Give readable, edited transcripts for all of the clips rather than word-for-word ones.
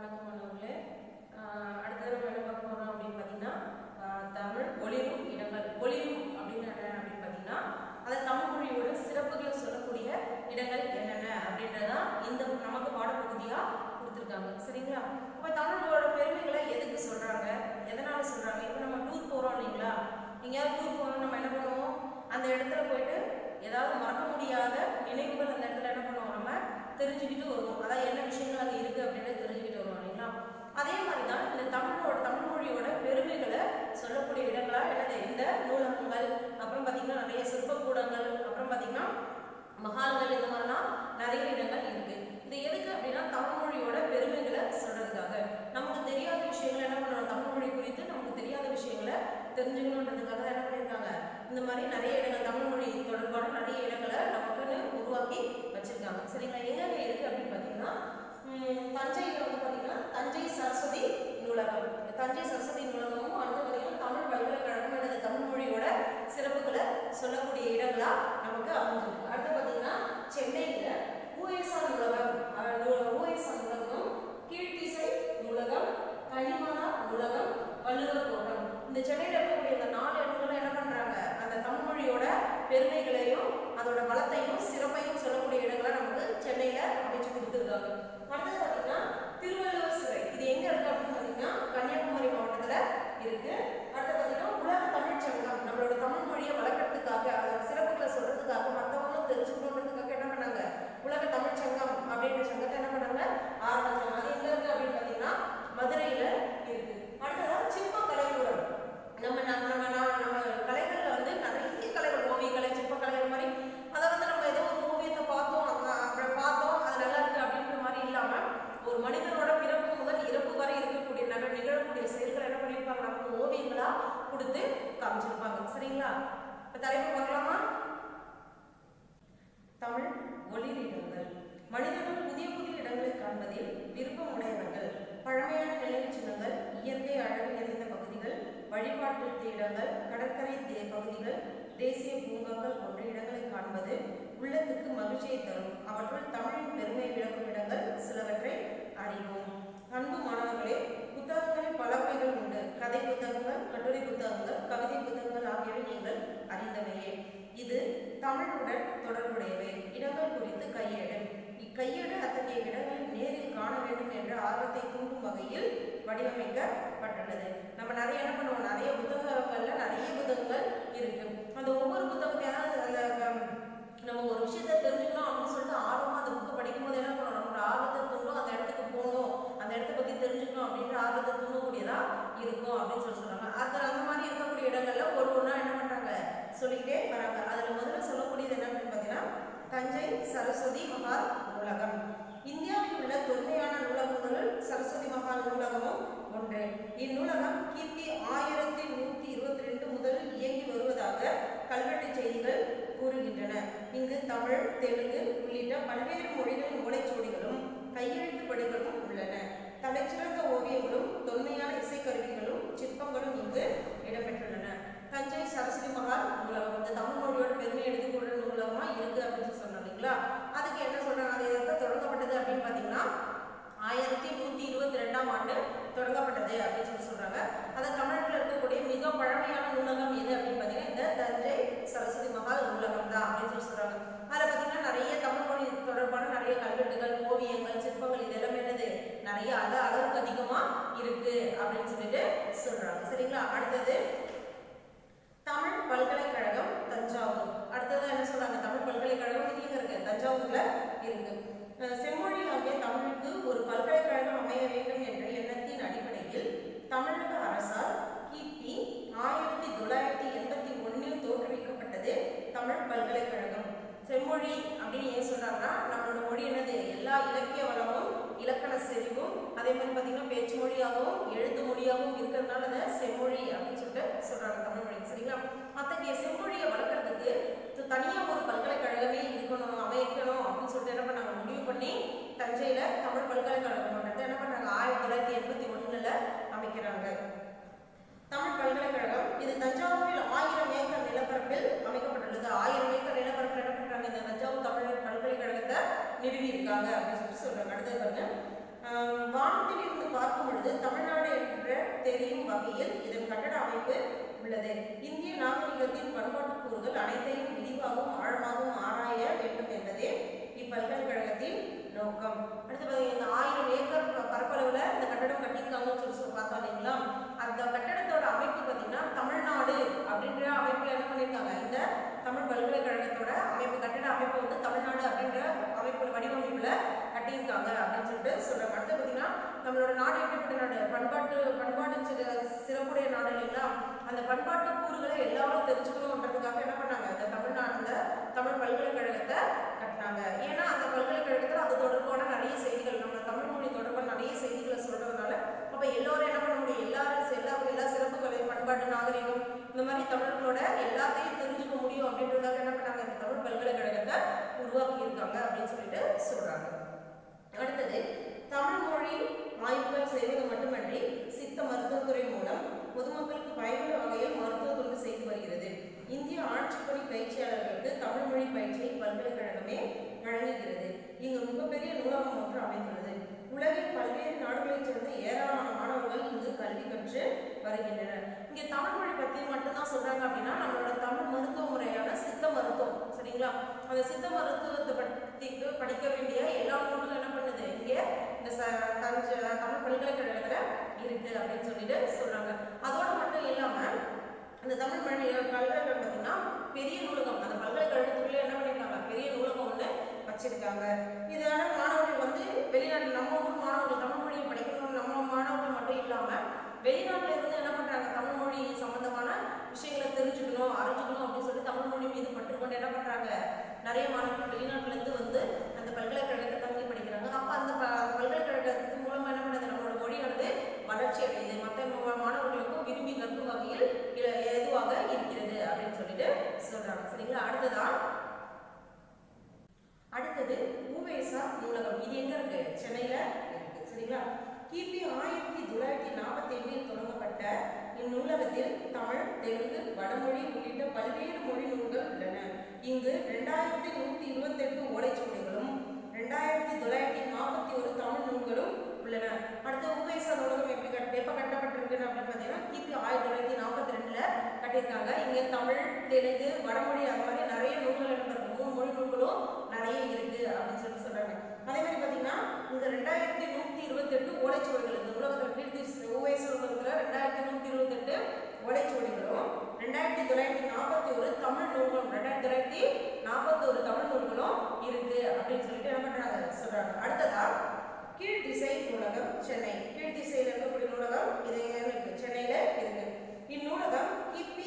வணக்கம் மாணவர்களே. அடுத்தது நம்ம என்ன பார்க்க போறோம் அப்படின்னு பார்த்தீங்கன்னா தமிழ் ஒளிரும் இடங்கள். ஒளிரும் அப்படின்னு என்ன அப்படின்னு பார்த்தீங்கன்னா அது தமிழ் மொழியோட சிறப்புகளை சொல்லக்கூடிய இடங்கள் என்னென்ன அப்படின்றதான் இந்த நமக்கு பாடப்பகுதியாக கொடுத்துருக்காங்க. சரிங்களா? இப்போ தமிழோட பெருமைகளை எதுக்கு சொல்றாங்க, எதனால சொல்றாங்க? இப்போ நம்ம டூர் போறோம் இல்லைங்களா? எங்கேயாவது டூர் போறோம், நம்ம என்ன பண்ணுவோம், அந்த இடத்துல போயிட்டு ஏதாவது மறக்க முடியாத நினைவுகள் அந்த இடத்துல என்ன பண்ணுவோம், நம்ம தெரிஞ்சுக்கிட்டு வருவோம். அதாவது என்ன விஷயங்கள் அங்கே இருக்குது அப்படின்னு தெரிஞ்சுக்கிட்டு வருவோம் இல்லைங்களா? அதே மாதிரி தான் இந்த தமிழ் மொழியோட பெருமைகளை சொல்லக்கூடிய இடங்களாக என்னது இந்த நூலகங்கள், அப்புறம் பார்த்தீங்கன்னா நிறைய சிற்பக்கூடங்கள், அப்புறம் பார்த்தீங்கன்னா மகால்கள், இந்த மாதிரிலாம் நிறைய இடங்கள் இருக்கு. இது எதுக்கு அப்படின்னா தமிழ் மொழியோட பெருமைகளை சொல்றதுக்காக. நமக்கு தெரியாத விஷயங்களை என்ன பண்ணணும், தமிழ் மொழி குறித்து நமக்கு தெரியாத விஷயங்களை தெரிஞ்சுக்கணுன்றதுக்காக தான் என்ன பண்ணியிருக்காங்க, இந்த மாதிரி நிறைய இடங்கள் தமிழ் மொழி தொடர்பான நிறைய இடங்களை நமக்குன்னு உருவாக்கி வச்சிருக்காங்க. சரிங்களா? எங்க இருக்கு அப்படின்னு பார்த்தீங்கன்னா தஞ்சையில் வந்து பார்த்தீங்கன்னா தஞ்சை சரஸ்வதி நூலகம். தஞ்சை சரஸ்வதி நூலகமும் அடுத்து பார்த்தீங்கன்னா தமிழ் பல்கலைக்கழகம் எனது தமிழ் மொழியோட சிறப்புகளை சொல்லக்கூடிய இடங்களா நமக்கு அமைஞ்சிருக்கு. அடுத்து பார்த்தீங்கன்னா சென்னையில் ஊஎஸ்ஆ நூலகம், ஊஎஸ்ஆ நூலகம், கீழ்த்திசை நூலகம், கனிமாலா நூலகம், வள்ளுவர் கோட்டம். இந்த சென்னையில் இருக்கக்கூடிய இந்த 4 இடங்களும் என்ன பண்றாங்க, அந்த தமிழ் மொழியோட பெருமைகளையும் அதோட பலத்தையும் சிறப்பையும் சொல்லக்கூடிய இடங்களை நமக்கு சென்னையில அமைச்சு கொடுத்துருக்காங்க. அடுத்தது பார்த்தீங்கன்னா திருவள்ளுவர் சிலை. இது எங்க இருக்கு அப்படின்னு பார்த்தீங்கன்னா கன்னியாகுமரி மாவட்டத்துல இருக்கு. அடுத்து பார்த்தீங்கன்னா உலக தமிழ் சங்கம் நம்மளோட தமிழ் மொழியை வளர்க்கறதுக்காக, அதோட சிறப்புகளை சொல்றதுக்காக, மற்றவங்களும் தெரிஞ்சுக்கணுன்றதுக்காக என்ன பண்ணாங்க, உலக தமிழ் சங்கம் அப்படின்ற சங்கத்தை என்ன பண்ணாங்க, ஆரம்பிச்சாங்க. அது எங்க இருக்கு அப்படின்னு பார்த்தீங்கன்னா மதுரையில இருக்கு. அடுத்ததான் சிற்பக்கலைக்கூடம். நம்ம கலைகள்ல வந்து நிறைய கலைகள், ஓவியக்கலை, சிற்பக்கலைகள் மாதிரி, அதை வந்து நம்ம ஏதோ ஒரு ஓவியத்தை பார்த்தோம், அப்புறம் பார்த்தோம் அது நல்லா இருக்கு அப்படின்ற மாதிரி இல்லாம ஒரு மனிதனோட பிறப்பு முதல் இறப்பு வரை இருக்கக்கூடிய நிகழக்கூடிய செயல்களை என்ன பண்ணியிருப்பாங்க, நமக்கு ஓவியங்களா கொடுத்து காமிச்சிருப்பாங்க. சரிங்களா? இப்ப தலைப்பு பார்க்கலாமா? தமிழ் ஒளிரிடங்கள். மனிதர்கள் புதிய புதிய இடங்களை காண்பதில் விருப்பமுடையவர்கள். பழமையான நினைவு சின்னங்கள், இயற்கை அழகு நிறைந்த பகுதிகள், வழிபாட்டு இடங்கள், கடற்கரை பகுதிகள், தேசிய பூங்காக்கள் போன்ற இடங்களை காண்பது உள்ளத்துக்கு மகிழ்ச்சியை தரும். அவற்றுள் தமிழின் பெருமை விளக்கும் இடங்கள் சிலவற்றை அறிவோம். அன்பு மாணவர்களே, புத்தகங்களில் பல வகைகள் உண்டு. கதை புத்தகங்கள், கட்டுரை புத்தகங்கள், கவிதை புத்தகங்கள் ஆகியவை நீங்கள் அறிந்தவையே. இது தமிழுடன் தொடர்புடையவை. இடங்கள் குறித்து கையேடு. இக்கையேடு அத்தகைய இடங்களில் நேரில் காண வேண்டும் என்ற ஆர்வத்தை தூண்டும் வகையில் வடிவமைக்கப்பட்டுள்ளது. நம்ம நிறைய என்ன பண்ணுவோம், நிறைய புத்தகங்கள்ல நிறைய புத்தகங்கள் இருக்கு. அந்த ஒவ்வொரு புத்தகத்தையும் அந்த நம்ம ஒரு விஷயத்தை தெரிஞ்சுக்கணும் அப்படின்னு சொல்லிட்டு ஆர்வமா அந்த புக்கை படிக்கும் போது என்ன பண்ணணும், நம்மளோட ஆர்வத்தை தூண்டும், அந்த இடத்துக்கு போகணும், அந்த இடத்த பத்தி தெரிஞ்சுக்கணும் அப்படின்ற ஆர்வத்தை தூண்டக்கூடியதா இருக்கும் அப்படின்னு சொல்றாங்க. அந்த மாதிரி இருக்கக்கூடிய இடங்கள்ல ஒவ்வொன்றா என்ன பண்றாங்க, சொல்லிக்கிட்டே வராங்க. அதுல முதல்ல சொல்லக்கூடியது என்ன அப்படின்னு பார்த்தீங்கன்னா தஞ்சை சரஸ்வதி மகால் நூலகம். இந்தியாவில் உள்ள தொன்மையான நூலகங்களுள் சரஸ்வதி மகால் நூலகமும் ஒன்று. இந்நூலகம் கிபி 1122 முதல் இயங்கி வருவதாக கல்வெட்டு செய்திகள் கூறுகின்றன. இங்கு தமிழ், தெலுங்கு உள்ளிட்ட பல்வேறு மொழிகளின் ஓலைச்சுவடிகளும் கையெழுத்து படிகளும் உள்ளன. தலைச்சிறந்த ஓவியங்களும் தொன்மையான இசைக்கருவிகளும் சிற்பங்களும் இங்கு இடம்பெற்றுள்ளன. தஞ்சை சரஸ்வதி மகால் நூலகம் இந்த தமிழ் மொழியோட பெருமை எடுத்துக்கொள்ற நூலகமா இருக்கு அப்படின்னு சொன்னோம் இல்லைங்களா? அதுக்கு என்ன சொல்றாங்க, அது எப்ப தொடங்கப்பட்டது அப்படின்னு பாத்தீங்கன்னா 1122ஆம் ஆண்டு தொடங்கப்பட்டது அப்படின்னு சொல்றாங்க. அது தமிழ்நாட்டில் இருக்கக்கூடிய மிக பழமையான நூலகம் எது அப்படின்னு பாத்தீங்கன்னா இந்த தஞ்சை சரஸ்வதி மகால் நூலகம் தான் அப்படின்னு சொல்றாங்க. அதில் பார்த்தீங்கன்னா நிறைய தமிழ் மொழி தொடர்பான நிறைய கல்வெட்டுகள், ஓவியங்கள், சிற்பங்கள் இது எல்லாமே என்னது நிறைய அளவுக்கு அதிகமா இருக்கு அப்படின்னு சொல்லிட்டு சொல்றாங்க. சரிங்களா? அடுத்தது தமிழ் பல்கலைக்கழகம் தஞ்சாவூர். அடுத்தது என்ன சொல்றாங்க, தமிழ் பல்கலைக்கழகம் எங்க இருக்கு, தஞ்சாவூர்ல இருக்கு. செம்மொழி ஆகிய தமிழுக்கு ஒரு பல்கலைக்கழகம் அமைய வேண்டும் என்ற எண்ணத்தின் அடிப்படையில் தமிழக அரசால் கிபி 1981 தோற்றுவிக்கப்பட்டது தமிழ் பல்கலைக்கழகம். செம்மொழி அப்படின்னு ஏன் சொல்றாங்கன்னா நம்மளோட மொழி என்னது, எல்லா இலக்கிய வளமும் இலக்கண செறிவும் அதே மாதிரி பார்த்தீங்கன்னா பேச்சு மொழியாகவும் எழுத்து மொழியாகவும் இருக்கிறதுனால அதை செம்மொழி அப்படின்னு சொல்லிட்டு சொல்றாங்க தமிழ் மொழி. சரிங்களா? அத்தகைய செம்மொழியை வளர்க்கறதுக்கு தனியாக ஒரு பல்கலைக்கழகமே இருக்கணும், அமைக்கணும் அப்படின்னு சொல்லிட்டு என்ன பண்ணாங்க, முடிவு பண்ணி தஞ்சையில தமிழ் பல்கலைக்கழகம் மன்றத்தை என்ன பண்ணாங்க 1981 அமைக்கிறாங்க. தமிழ் பல்கலைக்கழகம் இது தஞ்சாவூரில் 1000 ஏக்கர் நிலப்பரப்பில் அமைக்கப்பட்டுள்ளது. 1000 ஏக்கர் நிலப்பரப்பில் என்ன பண்றாங்க, இந்த தஞ்சாவூர் தமிழ் பல்கலைக்கழகத்தை நிறுவி இருக்காங்க அப்படின்னு சொல்றாங்க. அடுத்தது பாருங்க, வானத்தில் இருந்த வந்து தமிழ்நாடு என்ற தெரியும் வகையில் இதன் கட்டட அமைப்பு உள்ளது. இந்திய நாகரிகத்தின் பண்பாட்டு கூறுகள் அனைத்தையும் விரிவாகவும் ஆழமாகவும் ஆராய வேண்டும் என்பதே இப்பல்கலைக்கழகத்தின் நோக்கம். அடுத்து இந்த 1000 ஏக்கர் பரப்பளவுல இந்த கட்டடம் கட்டியிருக்காங்கன்னு சொல்லி பார்த்தோம் இல்லைங்களா. அந்த கட்டடத்தோட அமைப்பு பார்த்தீங்கன்னா தமிழ்நாடு அப்படின்ற அமைப்புல என்ன பண்ணியிருக்காங்க, இந்த தமிழ் பல்கலைக்கழகத்தோட அமைப்பு கட்டட அமைப்பு வந்து தமிழ்நாடு அப்படின்ற அமைப்பு வடிவமைப்புல கட்டியிருக்காங்க அப்படின்னு சொல்லிட்டு சொல்றாங்க. அடுத்து பார்த்தீங்கன்னா நம்மளோட நாடு எப்படிப்பட்ட நாடு, பண்பாட்டு சிறப்புடைய நாடு இல்லைங்களா. அந்த பண்பாட்டு கூறுகளை எல்லாரும் தெரிஞ்சுக்கணுன்றதுக்காக என்ன பண்ணாங்க, இந்த தமிழ் பல்கலைக்கழகத்தை கட்டினாங்க. ஏன்னா அந்த பல்கலைக்கழகத்தில் அது தொடர்பான நிறைய செய்திகள், நம்ம தமிழ் மொழி தொடர்பான நிறைய செய்திகளை சொல்றதுனால அப்ப எல்லாரும் என்ன பண்ண முடியும், எல்லா சிறப்புகளையும் பண்பாட்டு நாகரிகம் இந்த மாதிரி தமிழர்களோட எல்லாத்தையும் தெரிஞ்சுக்க முடியும் அப்படின்றதுக்காக என்ன பண்ணாங்க, இந்த தமிழ் பல்கலைக்கழகத்தை உருவாக்கி இருக்காங்க அப்படின்னு சொல்லிட்டு சொல்றாங்க. அடுத்தது தமிழ் மொழி ஆய்வுகள் செய்வது மட்டுமன்றி சித்த மருத்துவத்துறை மூலம் பொதுமக்களுக்கு பயனுள்ள வகையில் மருத்துவ தொண்டு செய்து வருகிறது. இந்திய ஆட்சிப்பணி பயிற்சியாளர்களுக்கு தமிழ் மொழி பயிற்சியை பல்கலைக்கழகமே வழங்குகிறது. இங்கு மிகப்பெரிய நூலகம் ஒன்று அமைந்துள்ளது. உலகின் பல்வேறு நாடுகளைச் சேர்ந்த ஏராளமான மாணவர்கள் இங்கு கல்வி கற்று வருகின்றனர். இங்கே தமிழ் மொழி பற்றி மட்டும்தான் சொல்றாங்க அப்படின்னா நம்மளோட தமிழ் மருத்துவ முறையான சித்த மருத்துவம் சரிங்களா. அந்த சித்த மருத்துவத்தை பற்றி படிக்க வேண்டிய எல்லா நூல்களும் என்ன பண்ணுது இங்கே இந்த தமிழ் பல்கலைக்கழகத்துல இருக்கு அப்படின்னு சொல்லிட்டு சொல்றாங்க. அதோட மட்டும் இல்லாம அந்த தமிழ் பல்கலைக்கழகம் பார்த்தீங்கன்னா பெரிய நூலகம், அந்த பல்கலைக்கழகத்துக்குள்ளே என்ன பண்ணிருக்காங்க, பெரிய நூலகம் ஒன்று வச்சிருக்காங்க. இதனால மாணவர்கள் வந்து வெளிநாட்டு நம்ம ஊர் மாணவர்கள் தமிழ் மொழியை படிக்கணும், நம்ம மாணவர்கள் மட்டும் இல்லாம வெளிநாட்டுல இருந்து என்ன பண்றாங்க, தமிழ் மொழி சம்பந்தமான விஷயங்களை தெரிஞ்சுக்கணும் அறிஞ்சுக்கணும் அப்படின்னு சொல்லி தமிழ் மொழி மீது பற்றுக்கொண்டு என்ன பண்றாங்க, நிறைய மாணவர்கள் வெளிநாட்டுல இருந்து வந்து அந்த பல்கலைக்கழகத்தை தங்கி படிக்கிறாங்க. அப்ப அந்த பல்கலைக்கழகத்தின் மூலமா என்ன பண்ணுது, நம்மளோட மொழி வந்து வளர்ச்சி அடையுது, மற்ற மாணவர்களுக்கும் விரும்பி கற்கும் வகையில் எதுவாக இருக்கிறது அப்படின்னு சொல்லிட்டு சொல்றாங்க சரிங்களா. அடுத்தது உவேசா நூலகம். இது எங்க இருக்கு, சென்னையில இருக்கு சரிங்களா. கிபி 1947 தொடங்கப்பட்ட இந்நூலகத்தில் தமிழ், தெலுங்கு, வடமொழி உள்ளிட்ட பல்வேறு மொழி நூல்கள் உள்ளன. இங்கு 2128 ஓலைச்சுவடிகளும் 2941 தமிழ் நூல்களும் உள்ளன. அடுத்து உவேசா நூலகம் எப்ப கட்டப்பட்டிருக்குன்னு அப்படின்னு பார்த்தீங்கன்னா கிபி 1942 கட்டியிருக்காங்க. இங்க தமிழ், தெலுங்கு, வடமொழி அந்த மாதிரி நிறைய நூல்கள் என்ன 3 மொழி நூல்களும் நிறைய இருக்கு அப்படின்னு சொல்லி சொல்றாங்க. அதே மாதிரி பார்த்தீங்கன்னா இந்த 2128 ஓலைச்சுவடிகள் இந்த நூலகத்தில் கீர்த்தி உவேசா நூலகத்தில் 2128 ஓலைச்சுவடிகளும் 2941 தமிழ் நூல்களும் 2941 தமிழ் நூல்களும் இருக்கு அப்படின்னு சொல்லிட்டு என்ன பண்றாங்க சொல்றாங்க. அடுத்ததா கீழ்திசை நூலகம் சென்னை. கீழ்திசையில் இருக்கக்கூடிய நூலகம் இது இருக்கு, சென்னையில இருக்கு. இந்நூலகம் கிபி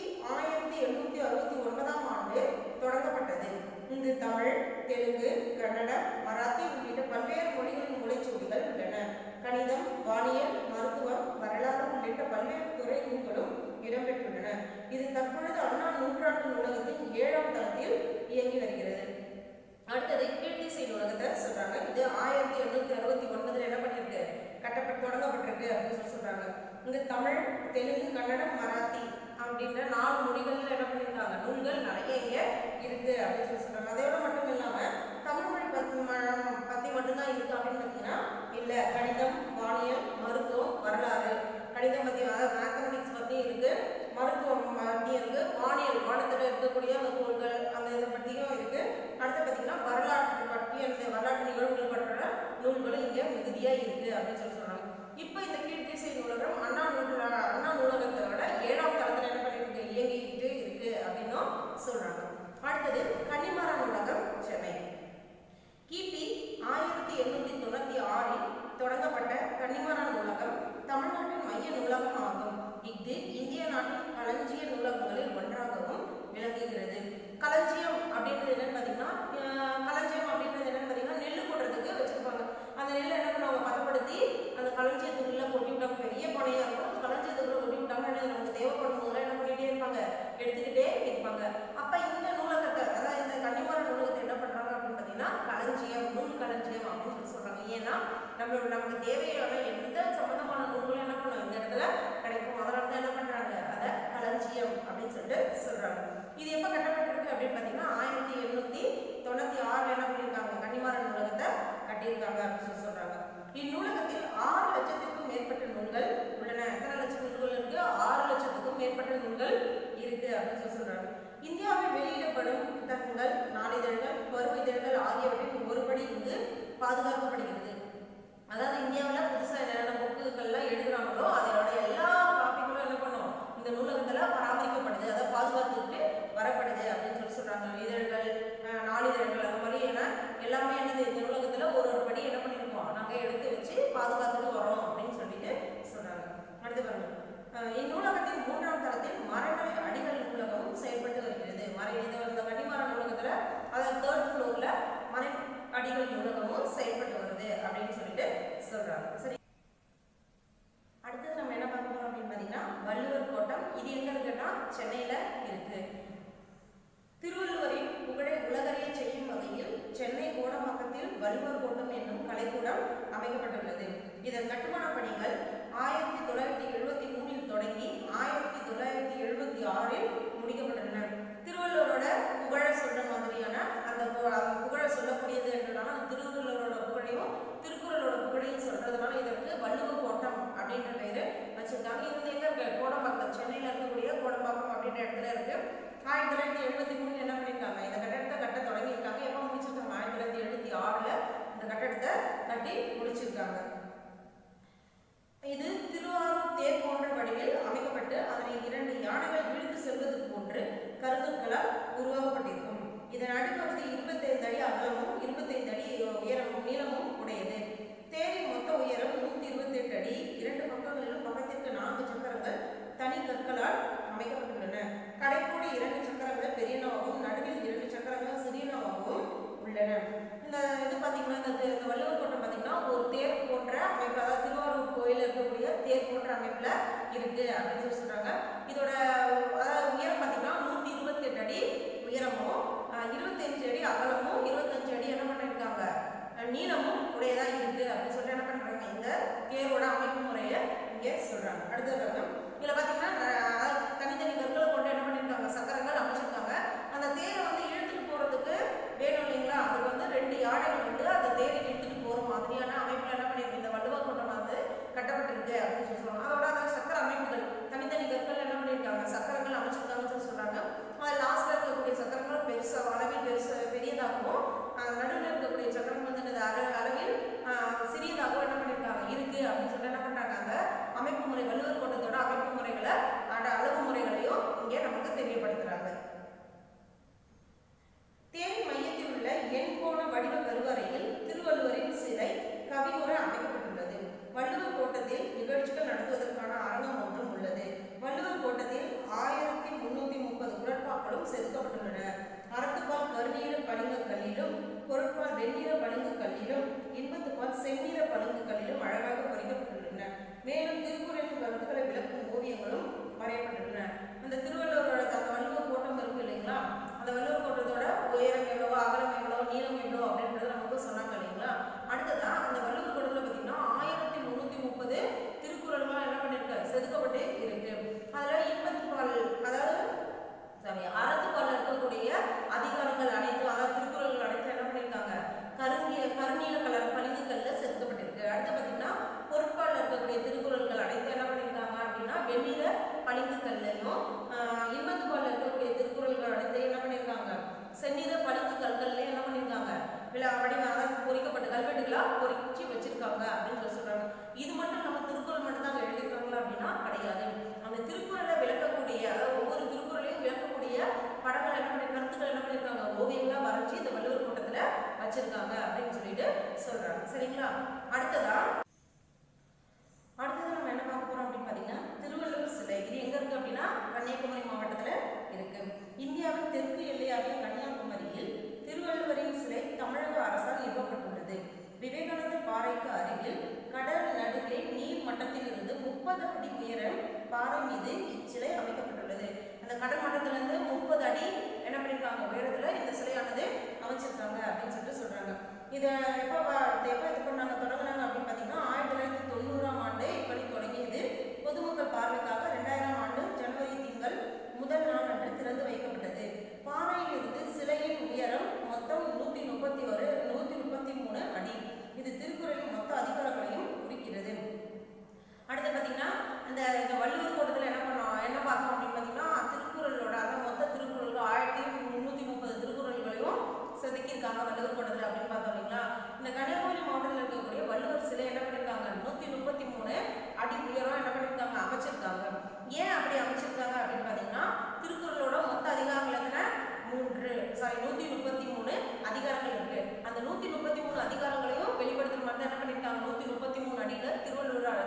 1869 ஆண்டு தொடங்கப்பட்டது. இங்கு தமிழ், தெலுங்கு, கன்னடம், மராத்தி உள்ளிட்ட பல்வேறு மொழிகளின் ஓலைச்சுவடிகள் உள்ளன. கணிதம், வானியல், மருத்துவம், வரலாறு உள்ளிட்ட பல்வேறு துறை நூல்களும் இடம்பெற்றுள்ளன. இது தற்பொழுது அண்ணா நூற்றாண்டு நூலகத்தின் 7ஆம் தளத்தில் இயங்கி வருகிறது. அடுத்தது கீழ்திசை நூலகத்தை சொல்றாங்க. இது 1869 என்ன பண்ணிருக்கு, தொடங்கப்பட்டிருக்கு அப்படின்னு சொல்றாங்க. இங்க தமிழ், தெலுங்கு, கன்னடம், மராத்தி அப்படின்ற 4 மொழிகள்ல என்ன பண்ணிருக்காங்க நூல்கள் நிறைய இங்க இருக்கு அப்படின்னு சொல்லி சொல்றாங்க. அதோட மட்டும் இல்லாம தமிழ் மொழி பத்தி மட்டும்தான் இருக்கு அப்படின்னு பார்த்தீங்கன்னா இல்ல, கணிதம், வானியல், மருத்துவம், வரலாறு, கணிதம் பத்தி அதாவது மேத்தமெட்டிக்ஸ் பத்தி இருக்கு, மருத்துவம் பத்தி இருக்கு, வானத்துல இருக்கக்கூடிய அந்த நூல்கள் அந்த இதை பத்தியும் இருக்கு. அடுத்து பார்த்தீங்கன்னா வரலாற்று பற்றி அந்த வரலாற்று நிகழ்வுகள் பற்ற நூல்களும் இங்க மிகுதியா இருக்கு அப்படின்னு சொல்லி சொல்றாங்க. இப்ப இந்த கீழ்திசை நூலகம் அண்ணா நூலகத்தோட 7ஆம் தளத்துல என்ன பண்ணிருக்கு இயங்கிட்டு இருக்கு அப்படின்னும் சொல்றாங்க. அடுத்தது கன்னிமாரா நூலகம் சென்னை. கிபி 1896 தொடங்கப்பட்ட கன்னிமாரா நூலகம் தமிழ்நாட்டின் மைய நூலகம் ஆகும். இது இந்திய நாட்டின் களஞ்சிய நூலகங்களில் ஒன்றாகவும் விளங்குகிறது. களஞ்சியம் அப்படின்றது என்னன்னு பார்த்தீங்கன்னா நெல் போடுறதுக்கு வச்சிருப்பாங்க. அந்த நெல்லை என்ன பண்ணுவாங்க பதப்படுத்தி அந்த களஞ்சியத்துக்குள்ள கொட்டி விட்டாங்க. பெரிய பனையா இருக்கும், களஞ்சியத்துக்குள்ள கொட்டி விட்டாங்கன்னா நமக்கு தேவைப்படும் போது என்ன பண்ணிட்டே இருப்பாங்க, எடுத்துக்கிட்டே இருப்பாங்க. அப்ப இந்த நூலகத்தை அதாவது இந்த கன்னிமாரா நூலகத்தை என்ன பண்றாங்க அப்படின்னு பார்த்தீங்கன்னா களஞ்சியம், நூல் களஞ்சியம் அப்படின்னு சொல்றாங்க. ஏன்னா நமக்கு தேவையான எந்த சம்பந்தமான நூல்களும் என்ன பண்ணும் இந்த இடத்துல கிடைக்கும். அதனால தான் என்ன பண்றாங்க அதை களஞ்சியம் அப்படின்னு சொல்லிட்டு சொல்றாங்க. இது எப்ப கட்டப்பட்டிருக்கு அப்படின்னு பார்த்தீங்கன்னா 1896 என்ன பண்ணியிருக்காங்க கன்னிமாரா நூலகத்தை கட்டியிருக்காங்க அப்படின்னு சொல்றாங்க. இந்நூலகத்தில் 6 லட்சத்திற்கும் மேற்பட்ட நூல்கள் அமைக்கப்பட்ட நூல்கள் இருக்கு அப்படின்னு சொல்றாங்க. இந்தியாவில் வெளியிடப்படும் புத்தகங்கள், நாளிதழ்கள், பருவ இதழ்கள் ஆகியவற்றின் ஒருபடி இங்கு பாதுகாக்கப்படுகிறது. அதாவது இந்தியாவில் புதுசாக என்னென்ன புக்குகள்லாம் எழுதுறாங்களோ அதோட எல்லா காப்பிகளும் என்ன பண்ணும், இந்த நூலகத்தில் பராமரிக்கப்படுது, அதை பாதுகாத்துட்டு வரப்படுது அப்படின்னு சொல்றாங்க. இதழ்கள், நாளிதழ்கள் அந்த மாதிரி எல்லாமே என்னது இந்த நூலகத்தில் ஒரு படி என்ன பண்ணிருக்கோம், நாங்கள் எடுத்து வச்சு பாதுகாத்துட்டு வரோம் அப்படின்னு சொல்லிட்டு சொல்றாங்க. அடுத்து பாருங்க, இந்நூலகத்தின் 3ஆம் தளத்தில் மரமலை அடிகள் நூலகமும் செயல்பட்டு வருகிறது. இந்த கன்னிமாரா நூலகத்துல அதாவது 3rd ஃப்ளோர்ல மறை அடிகள் நூலகமும் செயல்பட்டு வருது அப்படின்னு சொல்லிட்டு சொல்றாங்க. சரி, அடுத்தது நம்ம என்ன பார்க்க போறோம் அப்படின்னு பாத்தீங்கன்னா வள்ளுவர் கோட்டம். இது எங்க இருக்குன்னா சென்னையில இருக்கு. திருவள்ளுவரின் புகழை உலகறிய செய்யும் வகையில் சென்னை கோடம்பாக்கத்தில் வள்ளுவர் கோட்டம் என்னும் கலைக்கூடம் அமைக்கப்பட்டுள்ளது. இதன் கட்டுமான பணிகள் 1973 தொடங்கி 1976 முடிக்கப்பட்டுள்ளன. திருவள்ளுவரோட புகழை சொல்ற மாதிரியான அந்த புகழை சொல்லக்கூடியது என்றனால அந்த திருவள்ளுவரோட புகழையும் திருக்குறளோட புகழையும் சொல்றதுனால இதற்கு வள்ளுவர் கோட்டம் அப்படின்ற பெயரு வச்சிருக்காங்க. இது எங்க இருக்கு, கோடம்பாக்கம், சென்னையில இருக்கக்கூடிய கோடம்பாக்கம் அப்படின்ற இடத்துல இருக்கு. 1973 என்ன பண்ணிருக்காங்க, இந்த கட்டடத்தை கட்ட தொடங்கியிருக்காங்க. எப்போ முடிச்சிருக்காங்க, 1976 இந்த கட்டடத்தை கட்டி முடிச்சிருக்காங்க. இது திருவாரூர் தேர் போன்ற வடிவில் அமைக்கப்பட்டு அதனை 2 யானைகள் இழுத்து செல்வது போன்று கருங்கற்களால் உருவாக்கப்பட்டிருக்கும். இதன் அடிப்பகுதி 25 அடி அகலமும் 25 அடி உயரமும் நீளமும் உடையது. தேரின் மொத்த உயரம் 128 அடி. 2 பக்கங்களிலும் பக்கத்திற்கு 4 சக்கரங்கள் தனி கற்களால் அமைக்கப்பட்டுள்ளன. கடைக்கூடி 2 சக்கரங்கள் பெரியனவாகவும் நடுவில் 2 சக்கரங்கள் சிறியனவாகவும் உள்ளன. இந்த இது பார்த்தீங்கன்னா இந்த வள்ளுவர் கோட்டம் பார்த்தீங்கன்னா ஒரு தேர் போன்ற அமைப்பு, அதாவது திருவாரூர் கோயில் இருக்கக்கூடிய தேர் போன்ற அமைப்புல இருக்கு அப்படின்னு சொல்றாங்க. இதோட அதாவது உயரம் பார்த்தீங்கன்னா 128 அடி உயரமும் 25 அடி அகலமும் 25 அடி என்ன பண்ணிருக்காங்க நீளமும் உடையதா இருக்கு அப்படின்னு சொல்லிட்டு என்ன பண்றாங்க இந்த தேரோட அமைப்பு முறையை இங்கே சொல்றாங்க. அடுத்தது இதுல பாத்தீங்கன்னா தனித்தனி கற்களை கொண்டு என்ன பண்ணிருக்காங்க சக்கரங்கள் அமைச்சிருக்காங்க. அந்த தேரை வந்து இழுத்துட்டு போறதுக்கு வேணும் இல்லைங்களா, அதுக்கு வந்து 2 யானைகள் வந்து அந்த தேரை இழுத்துட்டு போற மாதிரியான அமைப்புல என்ன பண்ணிருக்கு இந்த வள்ளுவர் கோட்டம் வந்து கட்டப்பட்டிருக்கு அப்படின்னு சொல்லுவாங்க. அதோட அந்த சக்கர அமைப்புகள் தனித்தனி கற்கள் என்ன பண்ணிருக்காங்க சக்கரங்கள் அமைச்சிருக்காங்கன்னு சொல்றாங்க. அது லாஸ்ட்ல இருக்கக்கூடிய சக்கரங்கள் பெருசா அளவில் பெரியதாகவும் நடுவில் இருக்கக்கூடிய சக்கரம் வந்து அளவில் சிறியதாகவும் என்ன பண்ணிருக்காங்க இருக்கு அப்படின்னு சொல்லிட்டு என்ன பண்றாங்க அந்த அமைப்பு முறை வள்ளுவர் கோட்டத்தோட அமைப்பு முறைகளை அளவு முறைகளையும் இங்கே நமக்கு தெரியப்படுத்துறாங்க. தேரின் மையத்தில் உள்ள எண்கோண வடிவ கருவறையில் திருவள்ளுவரின் சிலை கவிமுறை அமைக்கப்பட்டுள்ளது. வள்ளுவர் கோட்டத்தில் நிகழ்ச்சிகள் நடத்துவதற்கான அரங்கம் ஒன்றும் உள்ளது. வள்ளுவர் கோட்டத்தில் 1330 குறட்பாக்களும் செதுக்கப்பட்டுள்ளன. அறத்துப்பால் கருநீர பளிங்கு கல்லிலும் பொருட்பால் வெண்ணிற பளிங்கு கல்லிலும் இன்பத்துப்பால் செந்நிற பளிங்கு கல்லிலும் அழகாக பொறிக்கப்பட்டுள்ளன. மேலும் திருக்குறளின் கருத்துக்களை விளக்கும் ஓவியங்களும் வரையப்பட்டுள்ளன. அந்த திருவள்ளுவரோட அந்த வள்ளுவர் கோட்டம் இருக்கு இல்லைங்களா, அந்த வள்ளுவர் கோட்டத்தோட உயரம் எவ்வளவு அகலம் எவ்வளவு நீளம் எவ்வளவு அப்படின்றத நமக்கு சொன்னாங்க இல்லைங்களா. அடுத்ததான் அந்த வள்ளுவர் கோட்டத்துல பார்த்தீங்கன்னா 1330 திருக்குறள்லாம் என்ன பண்ணிருக்காரு செதுக்கப்பட்டு இருக்கு. அதுல இன்பத்துப்பால் அதாவது அறத்துப்பால் இருக்கக்கூடிய அதிகாரங்கள் அனைத்தும் அதாவது திருக்குறள்கள் அனைத்தும் என்ன பண்ணிருக்காங்க கருநீல கலர் பளிங்கு கல்ல செதுக்கப்பட்டிருக்கு. அடுத்து பார்த்தீங்கன்னா பொருட்பால் இருக்கக்கூடிய திருக்குறள்கள் அனைத்தும் என்ன பண்ணிருக்காங்க அப்படின்னா வெண்ணிற பளிங்கு கல்லையும், இன்பத்துப்பால் இருக்கக்கூடிய திருக்குறள்கள் அனைத்தையும் என்ன பண்ணிருக்காங்க செந்நிற பளிங்கு கற்கள்ல என்ன பண்ணிருக்காங்க பொறிக்கப்பட்ட கல்வெட்டுகளா பொறிச்சு வச்சிருக்காங்க அப்படின்னு சொல்றாங்க. இது மட்டும் நம்ம திருக்குறள் மட்டும் தான் எழுதியிருக்காங்களா அப்படின்னா கிடையாது. அந்த திருக்குறளை விளக்கக்கூடிய அதாவது ஒவ்வொரு திருக்குறளையும் விளக்கக்கூடிய படங்கள் என்ன பண்ணி கருத்துக்கள் என்ன பண்ணிருக்காங்க ஓவியங்களா வரைஞ்சி இந்த வள்ளுவர் கோட்டத்துல வச்சிருக்காங்க அப்படின்னு சொல்லிட்டு சொல்றாங்க. சரிங்களா, அடுத்தது நம்ம என்ன பார்க்க போறோம் அப்படின்னு பாத்தீங்கன்னா திருவள்ளுவர் சிலை. இது எங்க இருக்கு அப்படின்னா கன்னியாகுமரி மாவட்டத்துல இருக்கு. இந்தியாவின் தெற்கு எல்லையாகிய கன்னியாகுமரியில் திருவள்ளுவரின் சிலை தமிழக அரசால் நிறுவப்பட்டுள்ளது. விவேகானந்தர் பாறைக்கு அருகில் கடல் நடுவே நீர் மட்டத்திலிருந்து 30 அடி உயர பாறை மீது இச்சிலை அமைக்கப்பட்டுள்ளது. அந்த கடல் மட்டத்திலிருந்து 30 அடி என்ன பண்ணிருக்காங்க உயரத்துல இந்த சிலையானது அமைச்சிருக்காங்க அப்படின்னு சொல்லிட்டு சொல்றாங்க. இதை எப்போ இது பண்ணாங்க தொடங்கினாங்க அப்படின்னு பார்த்தீங்கன்னா 1990ஆம் ஆண்டு இப்படி தொடங்கியது. பொதுமக்கள் பார்வைக்காக 2000ஆம் ஆண்டு ஜனவரி திங்கள் முதல் நாள் அன்று திறந்து வைக்கப்பட்டது. பாறையில் இருந்து சிலையின் உயரம் மொத்தம் 133 அடி. இது திருக்குறளின் மொத்த அதிகாரங்களையும் குறிக்கிறது. அடுத்து பார்த்தீங்கன்னா இந்த வள்ளுவர் கோட்டத்தில் என்ன பார்த்தோம் அப்படின்னு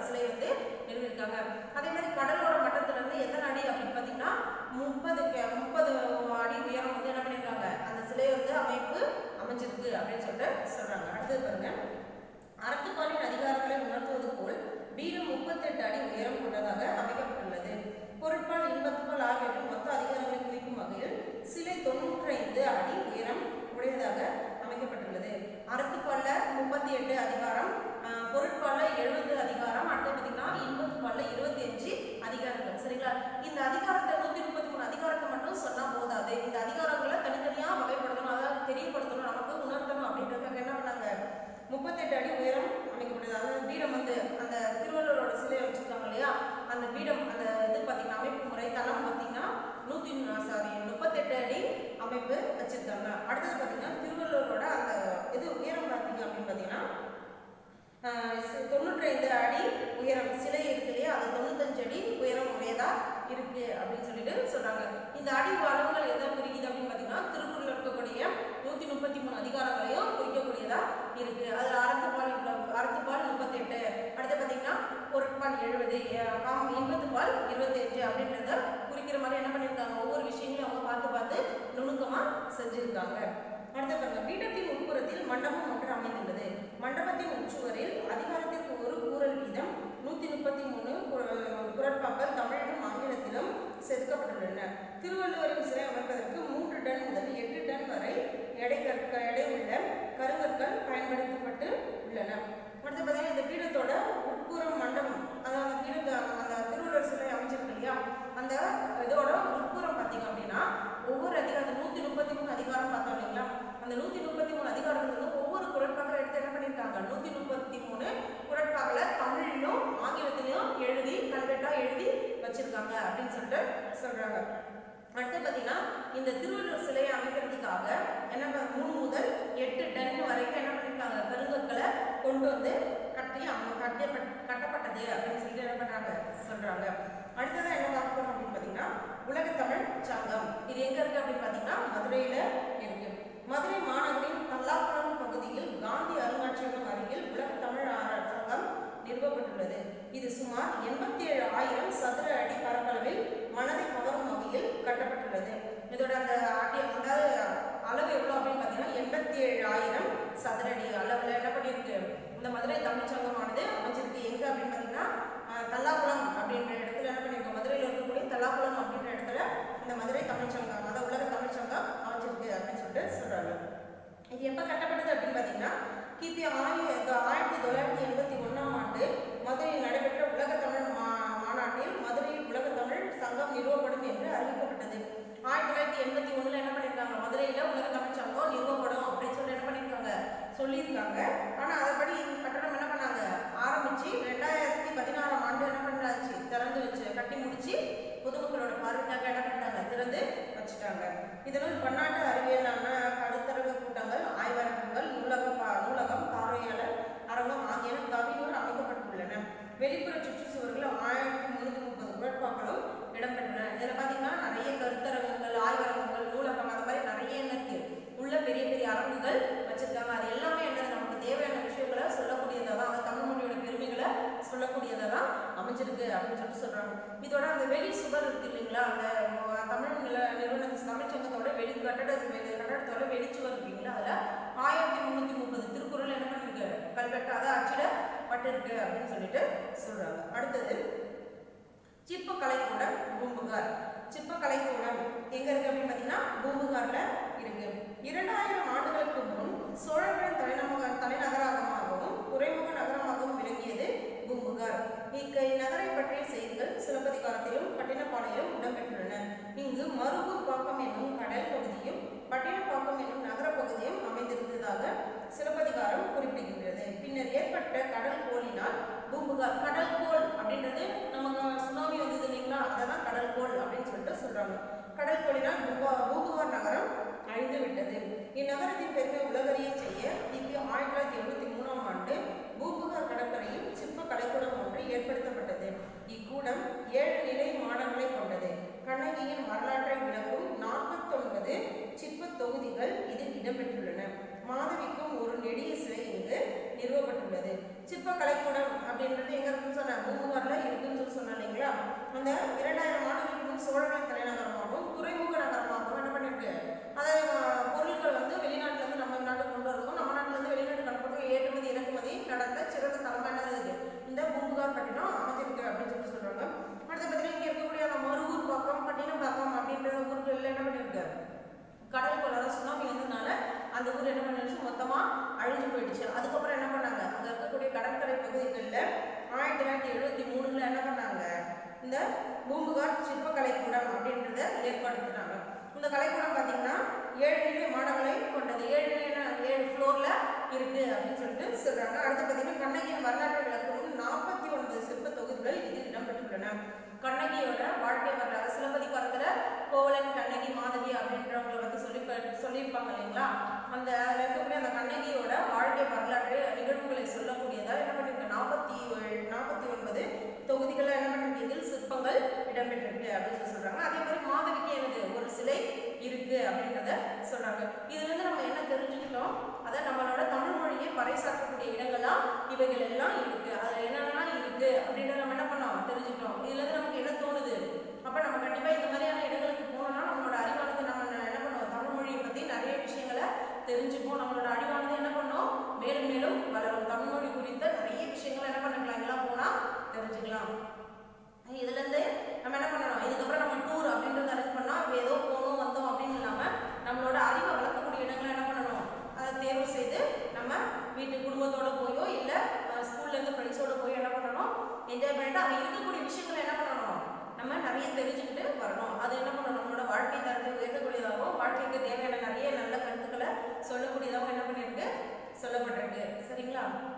சிலை வந்து நிறுவிருக்காங்க. அதே மாதிரி கடலோர மட்டத்துல இருந்து எத்தனை அடி அப்படின்னு பார்த்தீங்கன்னா 30 அடி உயரம் வந்து என்ன பண்ணியிருக்காங்க அந்த சிலை வந்து அமைப்பு அமைஞ்சிருக்கு அப்படின்னு சொல்லிட்டு சொல்றாங்க. அடுத்தது பாருங்க, அறத்துப்பாலின் அதிகாரங்களை உணர்த்துவது போல் பீடம் 38 அடி உயரம் கொண்டதாக அமைக்கப்பட்டுள்ளது. பொருட்பால் இன்பத்துப்பால் ஆகியவற்றின் மொத்த அதிகாரங்களை குறிக்கும் வகையில் சிலை 95 அடி உயரம் உடையதாக அமைக்கப்பட்டுள்ளது. அறத்துப்பால்ல 38 அதிகாரம், பொருட்பால்ல 70 அதிகாரம், அடுத்து பார்த்தீங்கன்னா இன்பத்துப்பால்ல 25 அதிகாரங்கள். சரிங்களா? இந்த அதிகாரத்தை 133 அதிகாரத்தை மட்டும் சொன்னா போதாது. இந்த அதிகாரங்களை தனித்தனியா வகைப்படுத்தணும், அதாவது தெரியப்படுத்தணும், நமக்கு உணர்த்தணும் அப்படின்றதுக்காக என்ன பண்ணாங்க 38 அடி உயரம் அமைக்கப்பட்டது. அதாவது பீடம் வந்து அந்த திருவள்ளுவரோட சிலையை வச்சிருக்காங்க இல்லையா, அந்த பீடம் அந்த இது பார்த்தீங்கன்னா அமைப்பு முறை தளம் பார்த்தீங்கன்னா 38 அடி அமைப்பு வச்சிருக்காங்க. அடுத்தது பார்த்தீங்கன்னா திருவள்ளுவரோட அந்த இது உயரம் பார்த்தீங்க அப்படின்னு பார்த்தீங்கன்னா 95 அடி உயரம் சிலை இருக்கு இல்லையா, அது 95 அடி உயரம் உடையதா இருக்கு அப்படின்னு சொல்லிட்டு சொல்றாங்க. இந்த அடி அளவுகள் எதை குறிக்குது அப்படின்னு பார்த்தீங்கன்னா திருக்குறள் இருக்கக்கூடிய 133 அதிகாரங்களையும் குறிக்கக்கூடியதா இருக்கு. அதுல அறத்துப்பால் 38, அடுத்து பார்த்தீங்கன்னா பொருட்பால் 70, இன்பத்துப்பால் 25 அப்படின்றத குறிக்கிற மாதிரி என்ன பண்ணியிருக்காங்க, ஒவ்வொரு விஷயங்களையும் அவங்க பார்த்து பார்த்து நுணுக்கமா செஞ்சிருக்காங்க. அடுத்த பாருங்க, பீடத்தின் உட்புறத்தில் மண்டபம் ஒன்று அமைந்துள்ளது. மண்டபத்தின் உட்சுவரில் அதிகாரத்திற்கு ஒரு கூறல் வீதம் 133 குறட்பாக்கள் தமிழிலும் ஆங்கிலத்திலும் செதுக்கப்பட்டுள்ளன. திருவள்ளுவரின் சிலை அமைப்பதற்கு 3 டன் முதல் 8 டன் வரை எடை உள்ள கருங்கற்கள் பயன்படுத்தப்பட்டு உள்ளன. அடுத்து பார்த்தீங்கன்னா இந்த பீடத்தோட உட்புறம் மண்டபம், அதாவது அந்த திருவள்ளுவர் சிலை அமைச்சிருக்கு இல்லையா, அந்த இதோட உட்புறம் பார்த்தீங்க அப்படின்னா ஒவ்வொரு அதிகாரம் 133 அதிகாரம் பார்த்தோம் இல்லைங்களா, அந்த 133 அதிகாரத்துல இருந்து ஒவ்வொரு குறட்பாக்களை எடுத்து என்ன பண்ணியிருக்காங்க 133 குறட்பாக்களை தமிழிலும் ஆங்கிலத்திலையும் எழுதி கல்வெட்டா எழுதி வச்சிருக்காங்க அப்படின்னு சொல்லிட்டு சொல்றாங்க. அடுத்து பார்த்தீங்கன்னா இந்த திருவள்ளுவர் சிலையை அமைக்கிறதுக்காக என்ன 3 முதல் 8 டன் வரைக்கும் என்ன பண்ணியிருக்காங்க கருங்கற்களை கொண்டு வந்து கட்டப்பட்டது அப்படின்னு சொல்லிட்டு என்ன பண்றாங்க சொல்றாங்க. அடுத்ததான் என்ன பார்க்க போறோம் அப்படின்னு பார்த்தீங்கன்னா உலகத்தமிழ் சங்கம். இது எங்க இருக்கு அப்படின்னு பார்த்தீங்கன்னா மதுரையில இருக்கு. மதுரை மாநகரின் தல்லாக்குளம் பகுதியில் காந்தி அருங்காட்சியகம் அருகில் உலகத்தமிழ் சங்கம் நிறுவப்பட்டுள்ளது. இது சுமார் 87,000 சதுர அடி பரப்பளவில் மனதை கவரும் வகையில் கட்டப்பட்டுள்ளது. இதோட அந்த அதாவது அளவு எவ்வளோ அப்படின்னு பார்த்தீங்கன்னா 87,000 சதுர அடி அளவில் என்ன பண்ணியிருக்கு இந்த மதுரை தமிழ் சங்கமானது அமைச்சிருக்கு. எங்க அப்படின்னு பார்த்தீங்கன்னா தல்லாக்குளம் அப்படின்ற இடத்துல என்ன பண்ணியிருக்கு, மதுரையில் இருக்கக்கூடிய தல்லாக்குளம் அப்படின்ற இடத்துல இந்த மதுரை தமிழ் சங்கம், அதாவது உலக தமிழ் சங்கம் அமைச்சிருக்கு அப்படின்னு சொல்லிட்டு சொல்றாங்க. இது எப்போ கட்டப்பட்டது அப்படின்னு பார்த்தீங்கன்னா கிபி 1981ஆம் ஆண்டு மதுரையில் நடைபெற்ற உலக தமிழ் மாநாட்டில் மதுரையில் உலக தமிழ் சங்கம் நிறுவப்படும் என்று அறிவிக்கப்பட்டது. 1981 என்ன பண்ணியிருக்காங்க மதுரையில் உலக தமிழ் சங்கம் நிறுவப்படும் அப்படின்னு சொல்லி என்ன பண்ணியிருக்காங்க சொல்லியிருக்காங்க. ஆனால் அதன்படி கட்டணம் என்ன பண்ணாங்க ஆரம்பிச்சு 2016ஆம் ஆண்டு என்ன பண்ணாச்சு திறந்து வச்சு கட்டி முடிச்சு பொதுமக்களோட பார்வைக்காக என்ன பண்ணிட்டாங்க திறந்து வச்சுட்டாங்க. இதனால் பன்னாட்டு அறிவியலான கருத்தரங்க கூட்டங்கள், ஆய்வரங்குகள், நூலகம், பார்வையாளர் அரங்கம் ஆகியன கவினூர் அமைக்கப்பட்டுள்ளன. வெளிப்புற சுற்றுச்சுவர்கள் 1330 குறட்பாக்களும் இடம்பெற்றன. இதில் பார்த்தீங்கன்னா நிறைய கருத்தரங்கங்கள், ஆய்வரங்குகள், நூலகம் அந்த மாதிரி நிறைய இருக்கு உள்ள பெரிய பெரிய அரங்குகள் வச்சிருக்காங்க. அது எல்லாமே என்னது நமக்கு தேவையான விஷயங்களை சொல்லக்கூடியதான், அந்த தமிழ் மொழியோட பெருமைகளை சொல்லக்கூடியதான் அமைஞ்சிருக்கு அப்படின்னு சொல்லிட்டு சொல்றாங்க. இதோட அந்த வெளி சுவர் இருக்கு இல்லைங்களா, அந்த தமிழ் நிறுவன தமிழ் சங்கத்தோட கட்டடத்தோட வெளிச்சுவர் இருக்கீங்களா, அதுல 1330 திருக்குறள் என்ன பண்ணிருக்கு கல்வெட்டாக அச்சிடப்பட்டிருக்கு அப்படின்னு சொல்லிட்டு சொல்றாங்க. அடுத்தது சிற்ப கலைக்கூடம் பூம்புகார். சிற்ப கலைக்கூடம் எங்க இருக்கு அப்படின்னு பார்த்தீங்கன்னா பூம்புகார்ல இருக்கு. 2000 ஆண்டுகளுக்கு முன் சோழர்களின் தலைநகரமாகவும் துறைமுக நகரமாகவும் விளங்கியது பூம்புகார். இந்நகரை பற்றிய செய்திகள் சிலப்பதிகாரத்திலும் பட்டினப்பாலையிலும் இடம்பெற்றுள்ளன. இங்கு மருகூர் பாக்கம் என்னும் கடல் பகுதியும் பட்டினப்பாக்கம் என்னும் நகர பகுதியும் அமைந்திருந்ததாக சிலப்பதிகாரம் குறிப்பிடுகின்றது. பின்னர் ஏற்பட்ட கடல் கோளினால் பூம்புகார், கடல் கோள் அப்படின்றது நமக்கு சுனாமி வந்தது இல்லைங்களா, அதான் கடல் கோள் அப்படின்னு சொல்லிட்டு சொல்றாங்க. கடல் கோளினால் பூம்புகார் நகரம் அழிந்து விட்டது. இந்நகரத்தின் பெருமை உலகறிய செய்ய கிபி 1973ஆம் ஆண்டு பூம்புகார் கடற்கரையில் சிற்ப கலைக்கூடம் ஒன்று ஏற்படுத்தப்பட்டது. இக்கூடம் 7 நிலை மாடங்களை கொண்டது. கண்ணகியின் வரலாற்றை விளக்கும் 49 சிற்ப தொகுதிகள் இதில் இடம்பெற்றுள்ளன. மாதவிக்கும் ஒரு நெடிய சிலை இங்கு நிறுவப்பட்டுள்ளது. சிற்ப கலைக்கூடம் அப்படின்றது எங்க இருக்குன்னு சொன்ன இந்த 2000 ஆண்டுகளுக்கு முன் சோழர்களின் தலைநகரமாகவும் துறைமுக நகரமாகவும் என்ன பண்ணிருக்கு, அதாவது பொருட்கள் வந்து வெளிநாட்டுல இருந்து நம்ம நாட்டுக்கு கொண்டு வரதுக்கும் நம்ம நாட்டுல இருந்து வெளிநாட்டுக்கு அனுப்புறதுக்கும் ஏற்றுமதி இறக்குமதி நடத்த சிறந்த தளமா என்னது இந்த பூம்புகார் பட்டினம் அமைச்சிருக்கு அப்படின்னு சொல்றாங்க. அடுத்து பார்த்தீங்கன்னா இங்க இருக்கக்கூடிய அந்த மருவூர் பக்கம் பட்டினப்பாக்கம் அப்படின்ற ஊர்கள் என்ன பண்ணிருக்கு, கடல் கொள்ளை சுனாமி வந்ததுனால அந்த ஊர் என்ன பண்ணிடுச்சு, மொத்தமா அழிஞ்சு போயிடுச்சு. அதுக்கப்புறம் என்ன பண்ணாங்க, அங்க இருக்கக்கூடிய கடற்கரை பகுதிகளில் 1973 என்ன பண்ணாங்க, இந்த பூம்புகார் சிற்பக்கலை கூடம் அப்படின்றத ஏற்படுத்தினாங்க. இந்த கலைக்கூடம் பார்த்தீங்கன்னா 7 நிலை மாடங்களை கொண்டது, 7 ஃப்ளோர்ல இருக்கு அப்படின்னு சொல்லிட்டு சொல்றாங்க. அடுத்து பார்த்தீங்கன்னா கண்ணகியின் வரலாற்று விளக்கம் 49 சிற்ப தொகுதிகள் இதில் இடம்பெற்றுள்ளன. கண்ணகியோட வாழ்க்கை வரலாறு சிலப்பதிகாரத்துல கோவலன் கண்ணகி மாதவி அப்படின்றவங்களை பத்தி சொல்லியிருப்பாங்க இல்லைங்களா, அந்த அதில் இருக்கக்கூடிய அந்த கண்ணகியோட வாழ்க்கை வரலாற்று நிகழ்வுகளை சொல்லக்கூடியதா என்ன பண்ணிருக்கு, 49 தொகுதிகள் என்ன பண்ணிருக்கு, இதில் சிற்பங்கள் இடம்பெற்றிருக்கு அப்படின்னு சொல்றாங்க. அதே மாதிரி மாதவிக்கு எனது ஒரு சிலை இருக்கு அப்படின்றத சொல்றாங்க. இதுல இருந்து நம்ம என்ன தெரிஞ்சுக்கிட்டோம், அதை நம்மளோட தமிழ் மொழியை பறைசாற்றக்கூடிய இடங்களா இவைகள் எல்லாம் இருக்கு, அதுல என்னெல்லாம் இருக்கு அப்படின்றத நம்ம என்ன பண்ணோம் தெரிஞ்சுக்கிட்டோம். இதுல இருந்து நமக்கு என்ன தோணுது, அப்ப நம்ம கண்டிப்பா இந்த மாதிரியான இடங்களுக்கு போனோம்னா நம்மளோட அறிவானது நம்ம என்ன பண்ணுவோம், தமிழ் மொழியை பத்தி நிறைய விஷயங்களை தெரிஞ்சுப்போம். நம்மளோட அறிவானது என்ன பண்ணோம், மேலும் மேலும் வளரும். தமிழ் மொழி குறித்த நிறைய விஷயங்களை என்ன பண்ணிக்கலாம், எல்லாம் போனா தெரிஞ்சுக்கலாம். இதுல இருந்து நம்ம என்ன பண்ணணும், இதுக்கப்புறம் நம்ம டூர் அப்படின்றத அரேஞ்ச் பண்ணா ஏதோ போனோம் வந்தோம் அப்படின்னு இல்லாம நம்மளோட அறிவை வளர்க்கக்கூடிய இடங்களை என்ன பண்ணணும், அதை தேர்வு செய்து நம்ம வீட்டு குடும்பத்தோட போயோ இல்ல ஸ்கூல்ல இருந்து ஃப்ரெண்ட்ஸோட போய் என்ன பண்ணணும், என்ஜாய் பண்ணிட்டு அங்க இருக்கக்கூடிய விஷயங்களை என்ன பண்ணணும், நம்ம நிறைய தெரிஞ்சுக்கிட்டு வரணும். அது என்ன பண்ணணும், நம்மளோட வாழ்க்கை தரத்தை உயர்த்தக்கூடியதாகவும் வாழ்க்கைக்கு தேவையான நிறைய நல்ல கருத்துக்களை சொல்லக்கூடியதாகவும் என்ன பண்ணிருக்கு சொல்லப்பட்டிருக்கு. சரிங்களா?